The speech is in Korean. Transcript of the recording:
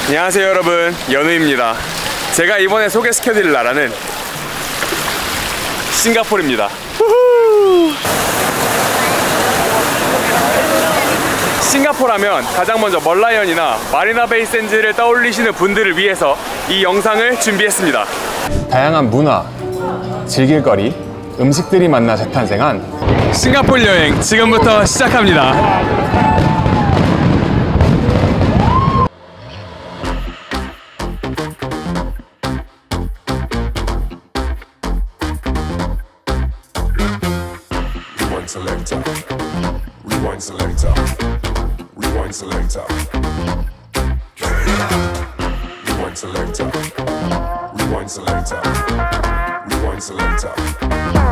안녕하세요 여러분, 연우입니다. 제가 이번에 소개시켜드릴 나라는 싱가포르입니다. 싱가포르 하면 가장 먼저 멀라이언이나 마리나 베이 샌즈를 떠올리시는 분들을 위해서 이 영상을 준비했습니다. 다양한 문화, 즐길거리, 음식들이 만나 재탄생한 싱가포르 여행 지금부터 시작합니다. Selector, rewind selector, rewind selector, rewind selector, rewind selector, rewind selector.